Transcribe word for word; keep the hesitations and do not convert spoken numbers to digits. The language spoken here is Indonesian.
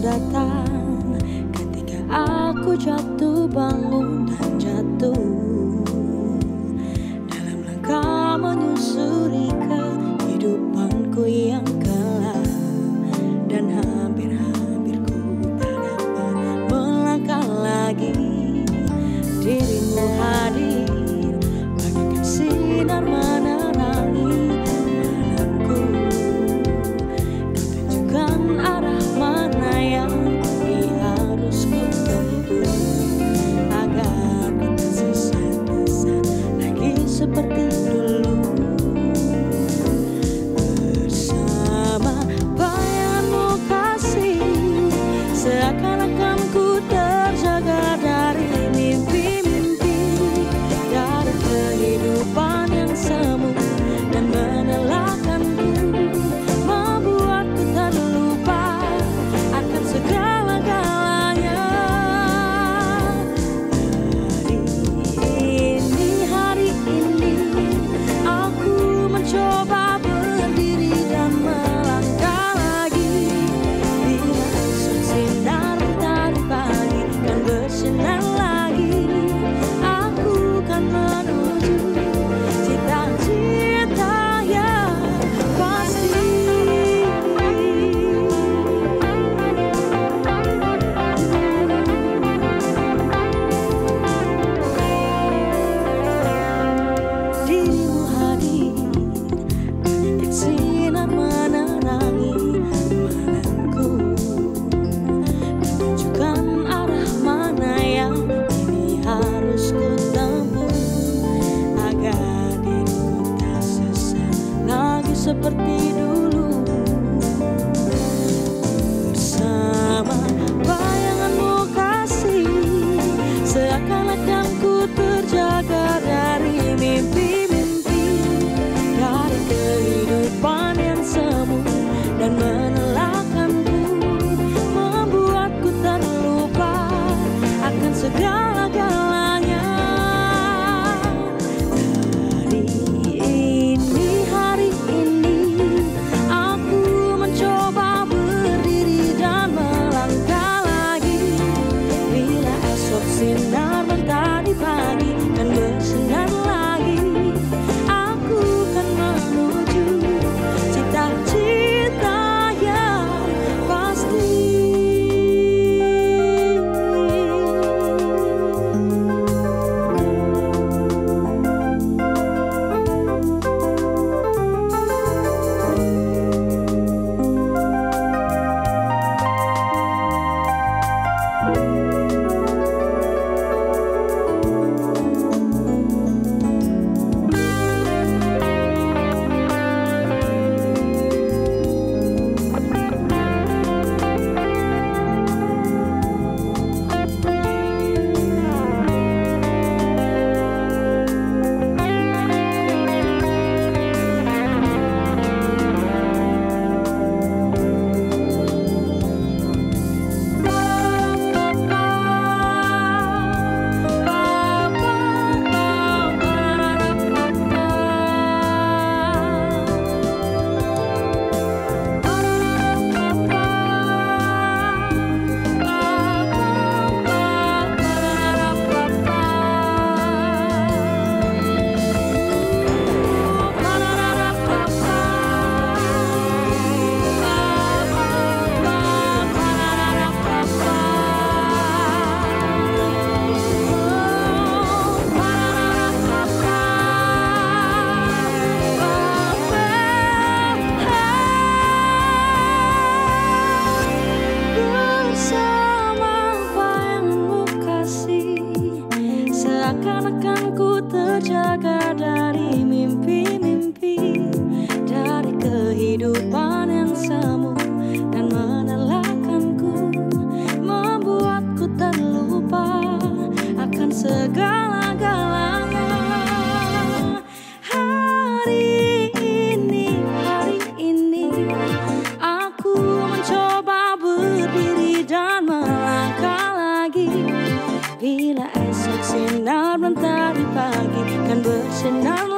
datang ketika aku jatuh bangun dan jatuh dalam langkah menyusuri kehidupanku yang kelam, dan hampir-hampir ku tak dapat melangkah lagi. Dirimu hadir bagaikan sinar menerangi malamku. Kau tunjukkan arah mana yang harus ku tempuh agar ku tak sesat-sesat lagi seperti dulu. Bersama bayanganmu kasih, seakan-akan ku terjaga dari mimpi-mimpi, dari kehidupan yang semu dan melelahkanku, membuatku terlupa akan segala-galanya. Hari ini, hari ini aku mencoba berdiri dan melangkah lagi. Bila esok sinar mentari pagi kan bersinar lagi, aku kan menuju cita-cita yang pasti. Dirimu hadir bagaikan sinar menerangi malamku, menunjukkan arah mana yang ini harus ku tempuh agar diriku tak sesat lagi seperti dulu. Bersama bayanganmu kasih, seakan-akan ku terjaga dari mimpi-mimpi, dari kehidupan yang semu dan menelahkanku, membuatku terlupa akan segala-galanya. Hari ini, hari ini aku mencoba berdiri dan melangkah lagi. Bila esok sinar mentari pagi kan bersinar lagi, aku kan menuju cita-cita yang pasti. Seakan-akan ku terjaga dari mimpi-mimpi, dari kehidupan yang semu dan menelahkanku, membuatku terlupa akan segala-galanya. Hari ini, hari ini aku mencoba berdiri dan melangkah lagi. Bila esok sinar mentari pagi kan bersinar